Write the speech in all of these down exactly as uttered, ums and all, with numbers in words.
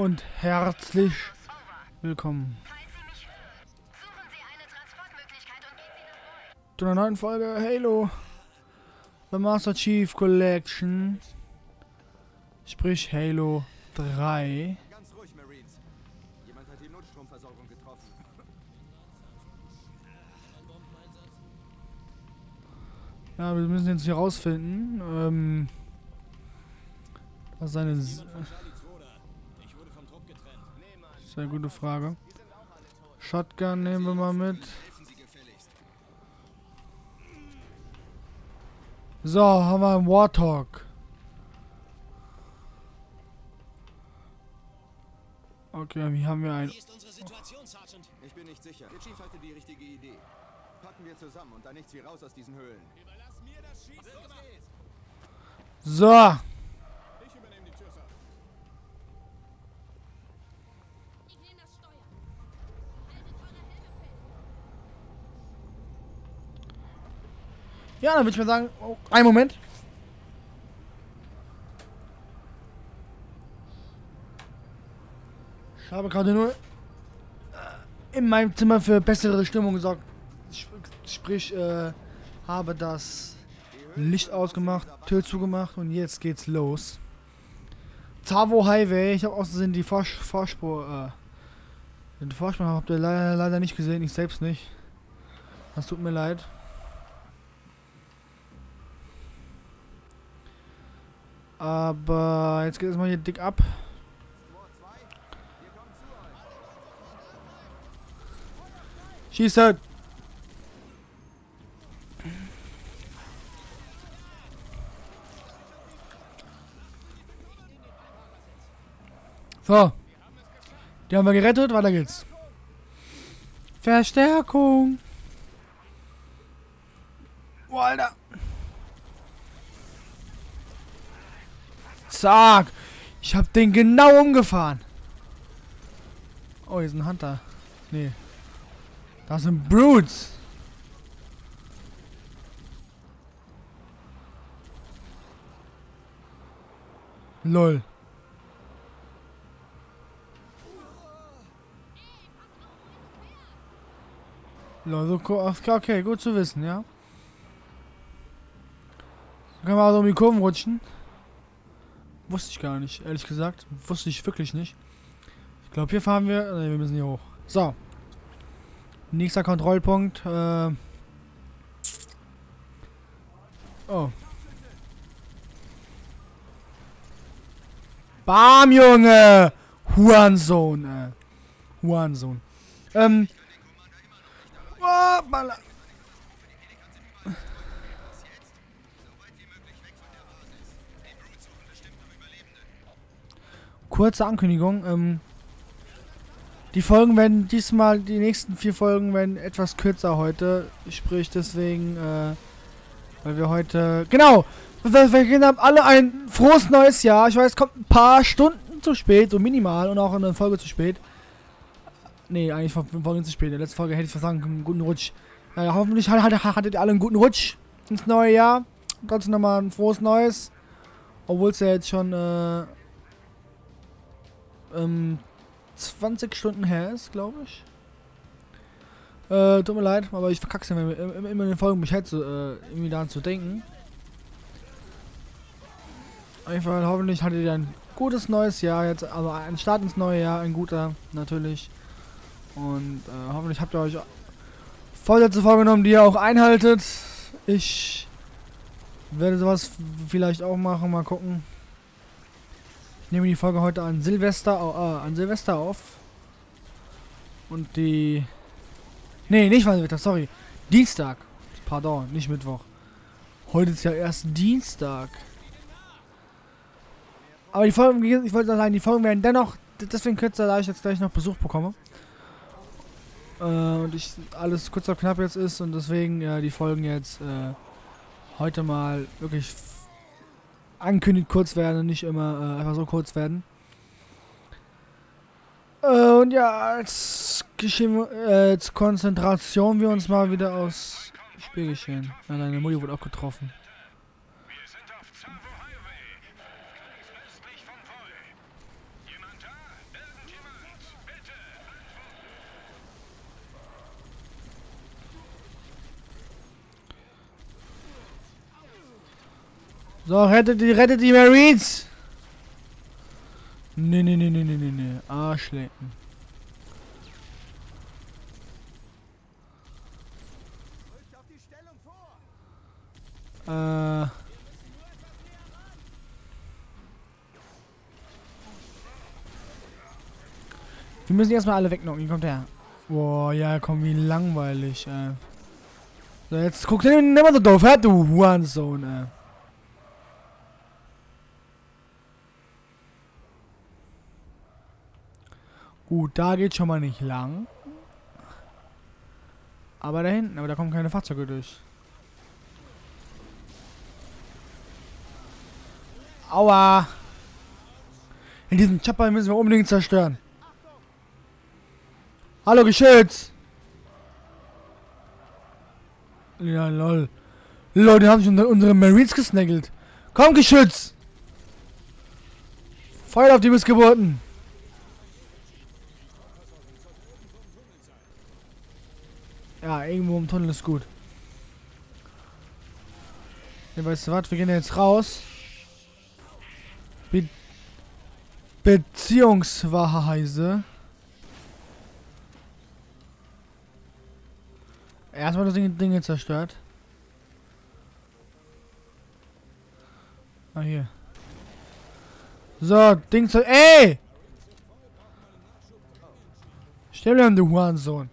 und herzlich willkommen zu einer neuen Folge Halo The Master Chief Collection, sprich Halo drei. Ganz ruhig, Marines. Jemand hat die Notstromversorgung getroffen. Ja, wir müssen jetzt hier rausfinden. Ähm, das ist eine sehr gute Frage. Shotgun nehmen wir mal mit. So, haben wir einen Warthog. Okay, hier haben wir einen. Wie ist unsere Situation, Sergeant? Ich bin nicht sicher. Der Chief hatte die richtige Idee. Packen wir zusammen und dann nichts wie raus aus diesen Höhlen. Überlass mir das Schießen. Los geht's. So. Ich übernehme die Tür, Sir. Ich nehme das Steuer. Haltet eure Helme fest. Ja, dann würde ich mal sagen, oh, einen Moment. Ich habe gerade nur in meinem Zimmer für bessere Stimmung gesorgt. Sprich, äh, habe das Licht ausgemacht, Tür zugemacht und jetzt geht's los. Tavo Highway. Ich habe außerdem die Vor Vorspur, äh, den Vorsprung habt ihr leider, leider nicht gesehen, ich selbst nicht. Das tut mir leid. Aber jetzt geht es mal hier dick ab. Schießt halt! So. Die haben wir gerettet, weiter geht's. Verstärkung! Oh, Alter! Zack! Ich hab den genau umgefahren. Oh, hier ist ein Hunter. Nee. Das sind Brutes. Lol. Lol, so cool. Okay, gut zu wissen, ja. Dann können wir also um die Kurven rutschen. Wusste ich gar nicht, ehrlich gesagt. Wusste ich wirklich nicht. Ich glaube, hier fahren wir. Ne, wir müssen hier hoch. So. Nächster Kontrollpunkt. Äh oh. Bam, Junge! Hurensohn, äh. Hurensohn. Ähm. Oh, Baller. Kurze Ankündigung. Ähm. Die Folgen werden diesmal, die nächsten vier Folgen werden etwas kürzer heute. Sprich deswegen, äh, weil wir heute, genau, wir haben alle ein frohes neues Jahr. Ich weiß, es kommt ein paar Stunden zu spät, so minimal und auch eine Folge zu spät. Nee, eigentlich fünf Folgen zu spät. In der letzten Folge hätte ich sagen, einen guten Rutsch. Äh, hoffentlich hattet, hattet ihr alle einen guten Rutsch ins neue Jahr. Trotzdem nochmal ein frohes neues. Obwohl es ja jetzt schon, äh, ähm, zwanzig Stunden her ist, glaube ich. Äh, tut mir leid, aber ich verkack's ja immer, immer in den Folgen, mich halt so, äh, irgendwie daran zu denken. Einfach, hoffentlich hattet ihr ein gutes neues Jahr jetzt, also ein Start ins neue Jahr, ein guter, natürlich. Und, äh, hoffentlich habt ihr euch Vorsätze vorgenommen, die ihr auch einhaltet. Ich werde sowas vielleicht auch machen, mal gucken. Ich nehme die Folge heute an Silvester, äh, an Silvester auf. Und die... Nee, nicht mal Silvester, sorry. Dienstag. Pardon, nicht Mittwoch. Heute ist ja erst Dienstag. Aber die Folgen, ich wollte sagen, die Folgen werden dennoch deswegen kürzer, da ich jetzt gleich noch Besuch bekomme. Äh, und ich alles kurz und knapp jetzt ist und deswegen ja die Folgen jetzt äh, heute mal wirklich angekündigt kurz werden und nicht immer äh, einfach so kurz werden. Äh, und ja, als, Geschehen, äh, als Konzentration wir uns mal wieder aus Spielgeschehen. Ja, deine Mutti wurde auch getroffen. Wir sind auf Tavo Highway, östlich von Voll. Jemand da? So, rettet die, rettet die Marines! Nee, nee, nee, nee, nee, nee, nee. Arschlecken. Rückt auf die Stellung vor! Äh. Wir müssen erstmal alle wegknocken. Hier kommt her. Boah, ja, komm, wie langweilig, ey. So, jetzt guck dir nicht mal so doof, hä, du Hurensohn, ey. Gut, da geht schon mal nicht lang. Aber da hinten, aber da kommen keine Fahrzeuge durch. Aua! In diesem Chopper müssen wir unbedingt zerstören. Hallo, Geschütz! Ja, lol. Lol, die haben schon unsere Marines gesnaggelt. Komm, Geschütz! Feuer auf die Missgeburten! Ja, irgendwo im Tunnel ist gut. Ja, weißt du was? Wir gehen jetzt raus. Be Beziehungsweise. Erstmal das Ding, Dinge zerstört. Ah, hier. So, Ding zu. Ey! Stell dir an, du Hurensohn.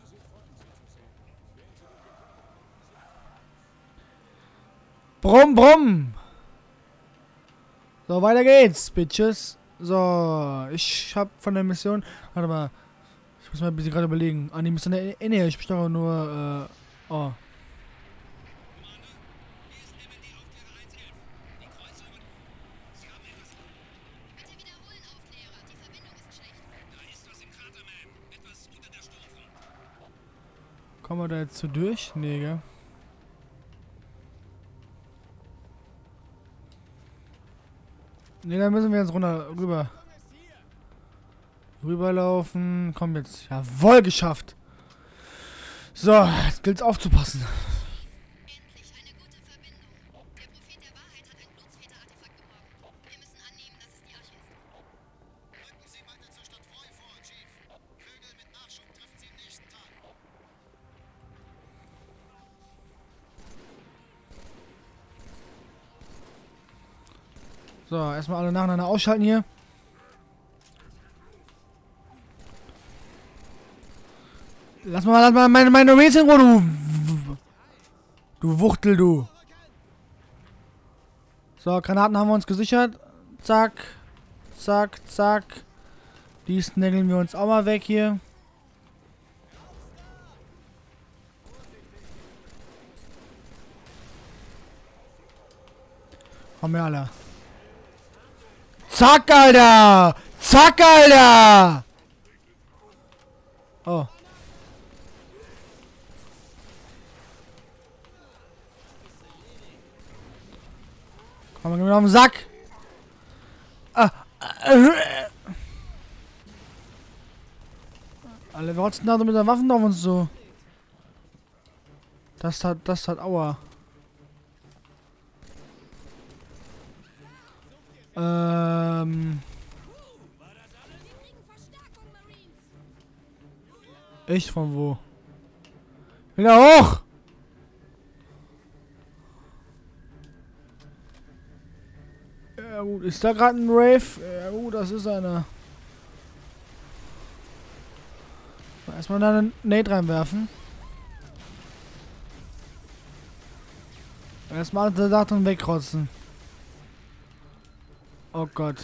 Brumm, brumm. So, weiter geht's, Bitches. So, ich hab von der Mission. Warte mal. Ich muss mal ein bisschen gerade überlegen. Ah, die Mission der Nähe. Ich besteuere nur, äh. Oh. Kommen wir da jetzt so durch? Nee, gell? Ne, da müssen wir jetzt runter, rüber. Rüberlaufen. Komm jetzt. Jawohl, geschafft. So, jetzt gilt's aufzupassen. Endlich eine gute Verbindung. Der Prophet der Wahrheit hat ein Blutsväter-Artefakt geborgen. Wir müssen annehmen, dass es die Arche ist. Rücken Sie weiter zur Stadt Freu vor, Chief. Vögel mit Nachschub trifft Sie im nächsten Tag. So, erstmal alle nacheinander ausschalten hier. Lass mal, lass mal meine, meine Marines in Ruhe, du. Du Wuchtel, du. So, Granaten haben wir uns gesichert. Zack. Zack, zack. Die snaggeln wir uns auch mal weg hier. Haben wir alle. Zack, Alter! Zack, Alter! Oh. Komm, geh mir auf den Sack! Ah, äh, alle rotzen da mit der Waffen auf uns so. Das hat, das hat Aua. Ähm. Ich von wo? Wieder hoch! Ja gut, ist da gerade ein Rave? Ja gut, das ist einer. So, erstmal da einen Nate reinwerfen. Erstmal alle Daten wegrotzen. Oh Gott.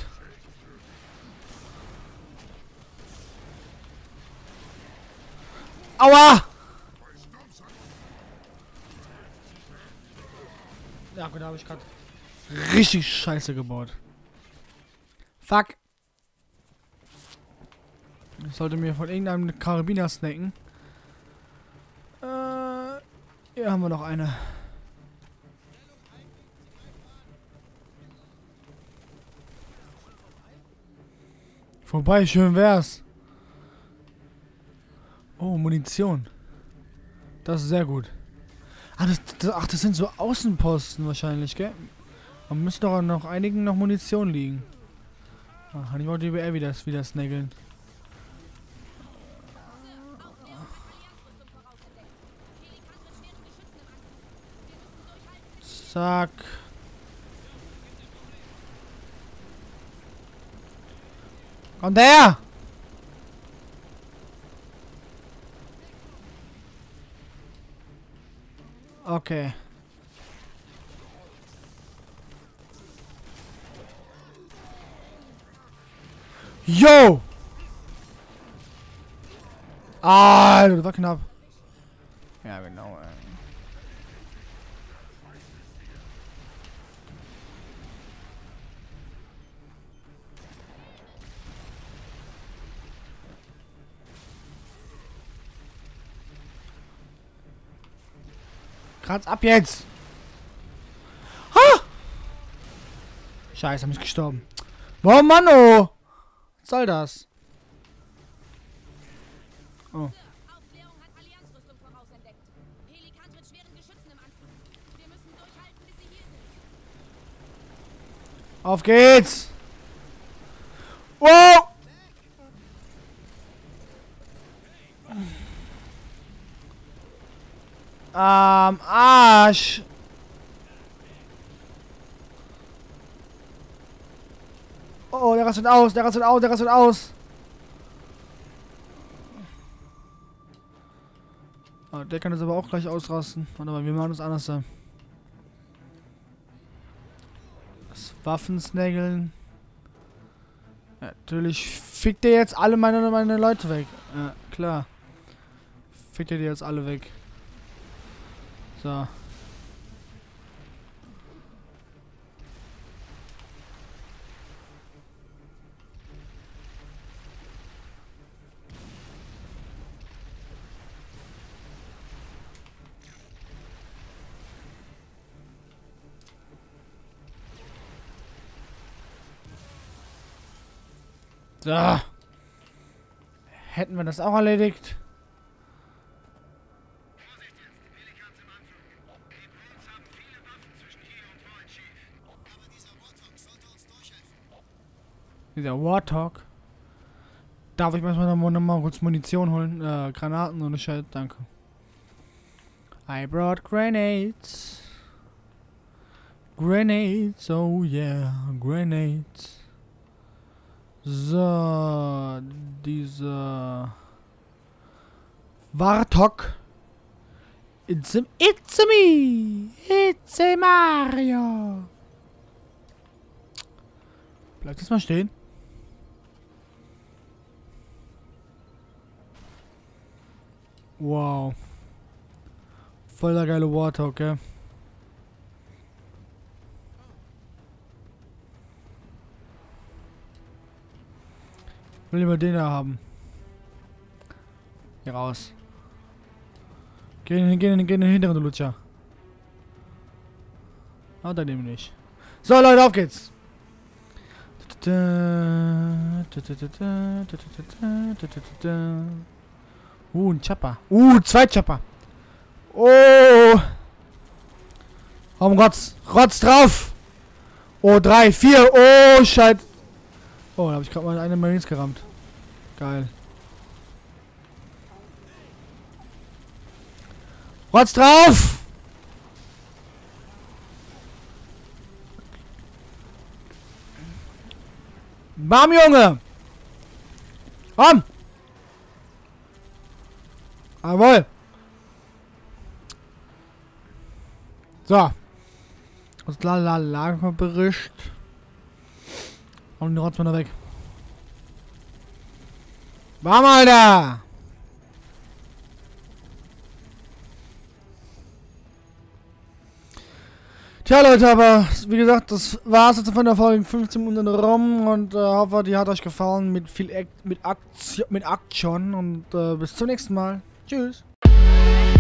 Aua! Ja gut, da habe ich gerade richtig Scheiße gebaut. Fuck. Ich sollte mir von irgendeinem Karabiner snacken. Äh, hier haben wir noch eine. Vorbei, schön wär's. Oh, Munition. Das ist sehr gut. Ah, das, das, ach, das sind so Außenposten wahrscheinlich, gell? Man müsste doch noch einigen noch Munition liegen. Ach, ich wollte die B R wieder, wieder snaggeln. Zack. Kommt her! Okay. Yo! Ah, das war knapp. Ja, genau, ey. Kratz ab jetzt! Ha! Scheiße, hab ich gestorben. Oh Mann, oh! Was soll das? Oh. Aufklärung hat Allianzrüstung vorausentdeckt. Pelikan mit schweren Geschützen im Anflug. Wir müssen durchhalten, bis sie hier sind. Auf geht's! Wow! Am Arsch! Oh, der rastet aus, der rastet aus, der rastet aus! Oh, der kann das aber auch gleich ausrasten. Warte mal, wir machen das anders. Das Waffensnaggeln. Ja, natürlich fickt ihr jetzt alle meine, meine Leute weg. Ja, klar. Fickt ihr die jetzt alle weg. So. So. Hätten wir das auch erledigt. Dieser Warthog. Darf ich manchmal noch, noch mal kurz Munition holen? Äh, Granaten und Scheiß, danke. I brought grenades. Grenades, oh yeah, grenades. So, dieser Warthog. It's a, it's a me. It's a Mario. Bleibt jetzt mal stehen. Wow. Voll der geile Warthog, gell? Will lieber den da haben. Hier raus. Geh in, geh in, geh in den hinteren, du Lutscher. Ah, da nehmen wir nicht. So, Leute, auf geht's. Uh, ein Chopper. Uh, zwei Chopper. Oh. Oh, Rotz. Rotz drauf. Oh, drei, vier. Oh, Scheiße. Oh, da habe ich gerade mal eine Marines gerammt. Geil. Rotz drauf! Bam, Junge! Komm! Jawohl! So. Das Lagerbericht. Und den Rotz mal da weg. War mal da! Tja, Leute, aber wie gesagt, das war's jetzt von der Folge fünfzehn Minuten rum und äh, hoffe, die hat euch gefallen mit viel Act mit Aktion, mit Aktion und äh, bis zum nächsten Mal. Tschüss!